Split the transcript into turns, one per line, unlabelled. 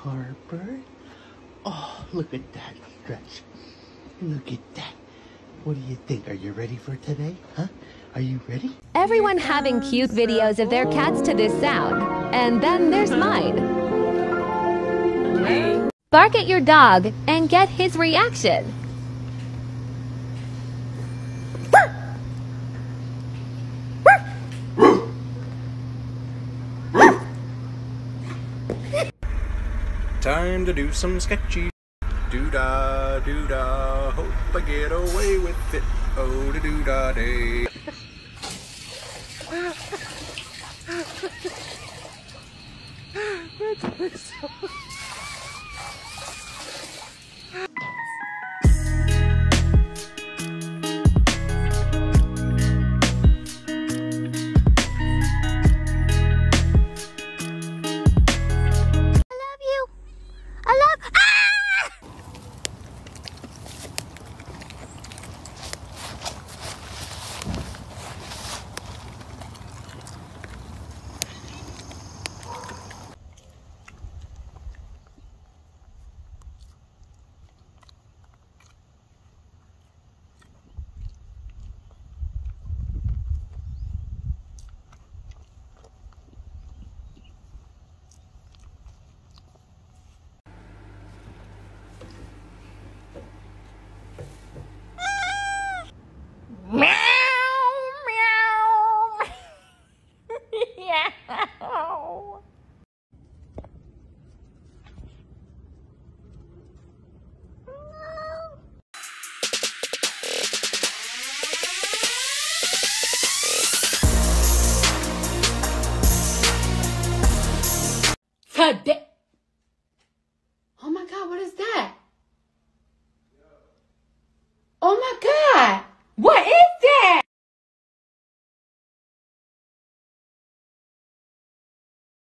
Harper. Oh, look at that stretch. Look at that. What do you think? Are you ready for today? Huh? Are you ready?
Everyone having cute videos of their cats to this sound. And then there's mine. Bark at your dog and get his reaction.
Time to do some sketchy doo-dah, doo-dah. Hope I get away with it. Oh, the doo-dah day.
Oh my God, what is that? Oh my God, what is